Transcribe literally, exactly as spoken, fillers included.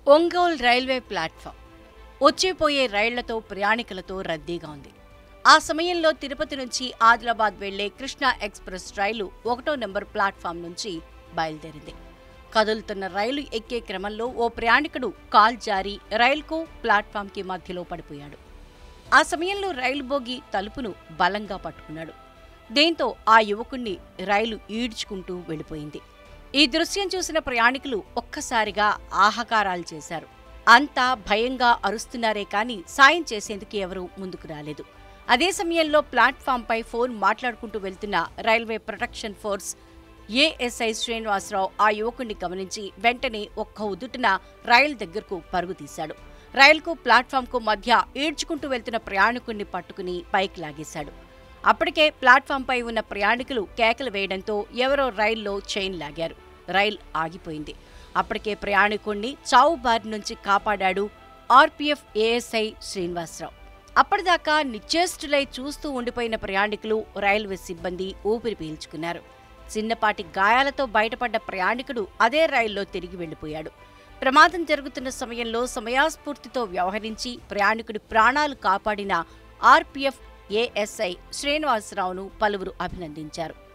Ongole railway platform వచ్చిపోయే రైళ్లతో ప్రయాణికులతో రద్దీగా ఉంది. ఆ సమయంలో తిరుపతి నుంచి ఆదిలాబాద్ వెళ్లే కృష్ణా ఎక్స్ప్రెస్ రైలు ఒకటో నెంబర్ ప్లాట్ఫామ్ నుంచి బయలుదేరింది. కదులుతున్న రైలు ఎక్కే క్రమంలో ఓ ప్రయాణికుడు కాల్ జారి రైలుకు ప్లాట్ఫామ్కి మధ్యలో పడిపోయాడు. ఆ సమయంలో రైలు బోగి తలుపును బలంగా పట్టుకున్నాడు. దీంతో ఆ యువకుణ్ణి రైలు ఈడ్చుకుంటూ వెళ్లిపోయింది. ఈ దృశ్యం చూసిన ప్రయాణికులు ఒక్కసారిగా ఆహాకారాలు చేశారు. అంతా భయంగా అరుస్తున్నారే కాని సాయం చేసేందుకు ఎవరూ ముందుకు రాలేదు. అదే సమయంలో ప్లాట్ఫామ్పై ఫోన్ మాట్లాడుకుంటూ వెళ్తున్న railway protection force ASI Srinivasa Rao ఆ యువకుణ్ణి గమనించి వెంటనే ఒక్క ఉదుటున రైలు దగ్గరకు పరుగు తీశాడు. రైలుకు ప్లాట్ఫామ్కు మధ్య ఈడ్చుకుంటూ వెళ్తున్న ప్రయాణికుణ్ణి పట్టుకుని పైకి లాగేశాడు. అప్పటికే ప్లాట్ఫామ్పై ఉన్న ప్రయాణికులు కేకలు వేయడంతో ఎవరో రైల్లో చైన్ లాగారు. రైలు ఆగిపోయింది. అప్పటికే ప్రయాణికుణ్ణి చావు బారి నుంచి కాపాడాడు ఆర్పీఎఫ్ ఏఎస్ఐ శ్రీనివాసరావు. అప్పటిదాకా నిశ్చేష్టులై చూస్తూ ఉండిపోయిన ప్రయాణికులు, రైల్వే సిబ్బంది ఊపిరి పీల్చుకున్నారు. చిన్నపాటి గాయాలతో బయటపడ్డ ప్రయాణికుడు అదే రైల్లో తిరిగి వెళ్లిపోయాడు. ప్రమాదం జరుగుతున్న సమయంలో సమయాస్ఫూర్తితో వ్యవహరించి ప్రయాణికుడి ప్రాణాలు కాపాడిన ఆర్పీఎఫ్ ఏఎస్ఐ శ్రీనివాసరావును పలువురు అభినందించారు.